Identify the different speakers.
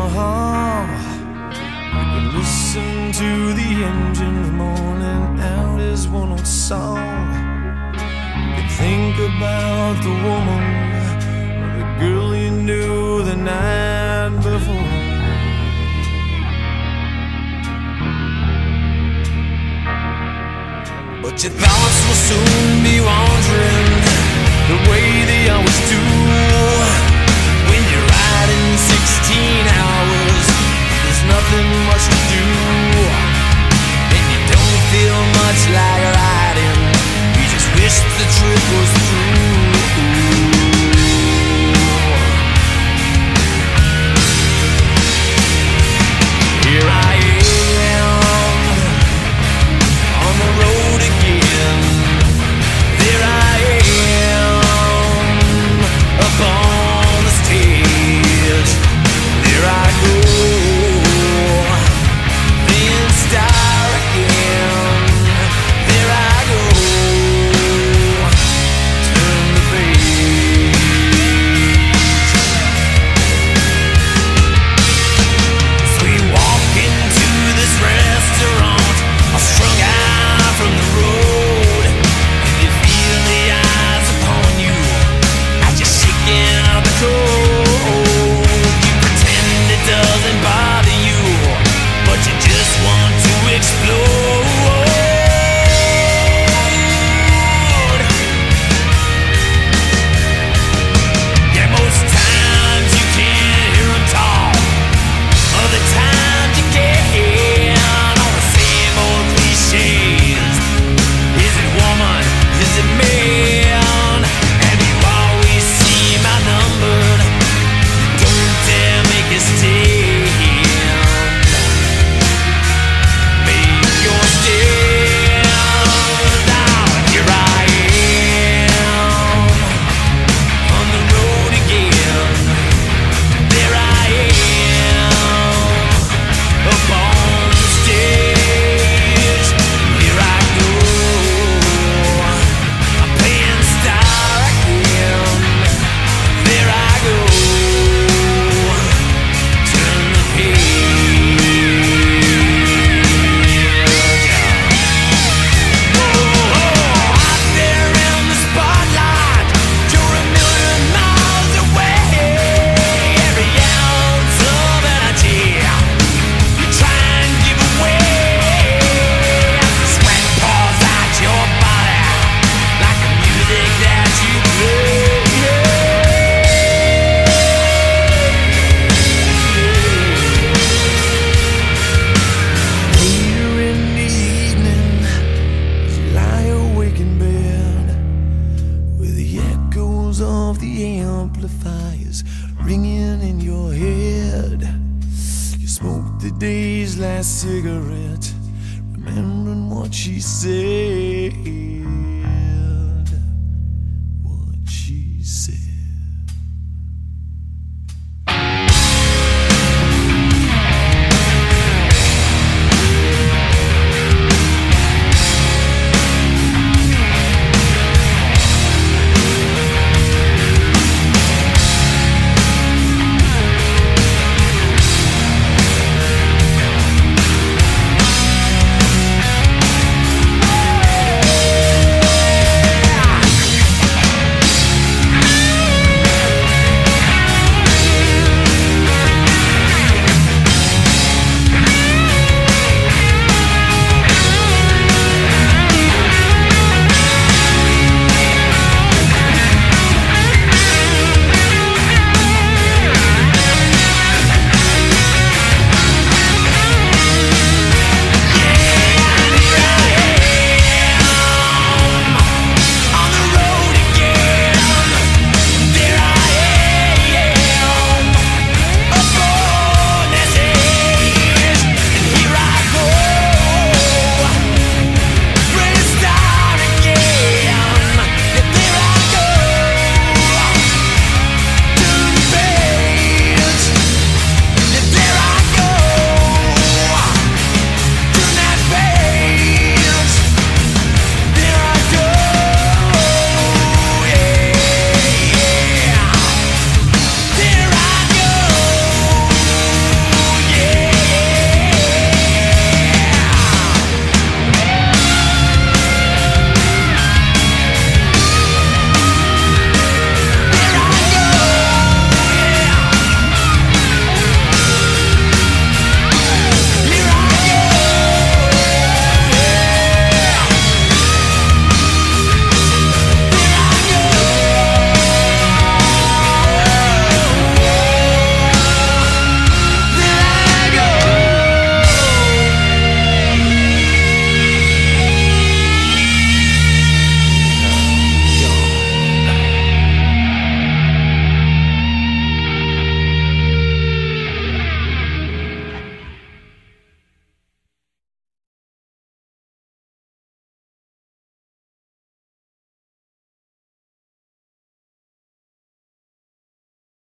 Speaker 1: You can listen to the engines moaning out his one old song. You can think about the woman or the girl you knew the night before. But your thoughts will soon be wandering the way they always do. When you're riding 16 hours, there's nothing much to do, and you don't feel much like riding. You just wish the trip was through. Here I am on the road again. There I am up on the stage. There I go, then start again. There I go, turn the page. So we walk into this restaurant, all strung out from the road, and you feel the eyes upon you as you're shaking out the cold. You pretend it doesn't bother you, but you just want to explode. Yeah, most times you can't hear them talk. Other times you can, all the same old cliches. Is it woman? Is it man? And you always seem outnumbered. Don't dare make a stand. Make your stand. Now here I am on the road again. There I am up on the stage. Here I go, I'm playing star again. There I go, turn the page. Out there in the spotlight, you're a million miles away. Every ounce of energy you try and give away. Sweat pours out your body like the music that you play. Later in the evening, as you lie awake in bed, with the echoes of the amplifiers ringing in your head, you smoke the day's last cigarette, remembering what she said.